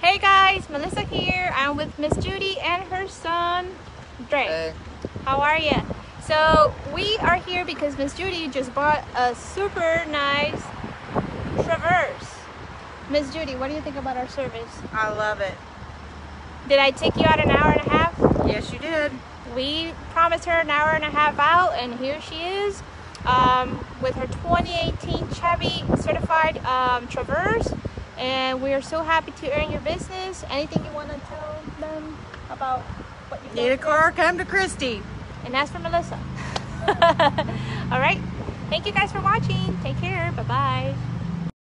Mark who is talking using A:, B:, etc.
A: Hey guys, Melissa here. I'm with Miss Judy and her son, Dre.
B: Hey.
A: How are you? So we are here because Miss Judy just bought a super nice Traverse. Miss Judy, what do you think about our service?
B: I love it.
A: Did I take you out an hour and a half?
B: Yes, you did.
A: We promised her an hour and a half out, and here she is with her 2018 Chevy certified Traverse. And we are so happy to earn your business. Anything you want to tell them about what you
B: Need a car? Come to Christi.
A: And that's for Melissa. All right. Thank you guys for watching. Take care. Bye-bye.